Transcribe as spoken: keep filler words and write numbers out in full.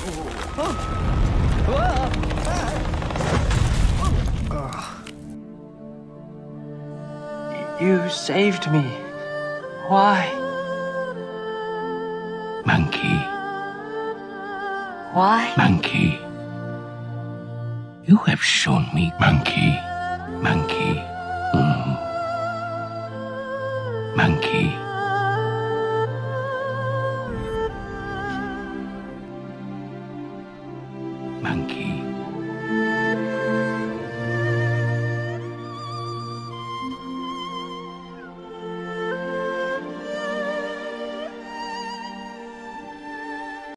You saved me. Why? Monke. Why? Monke. You have shown me, Monke,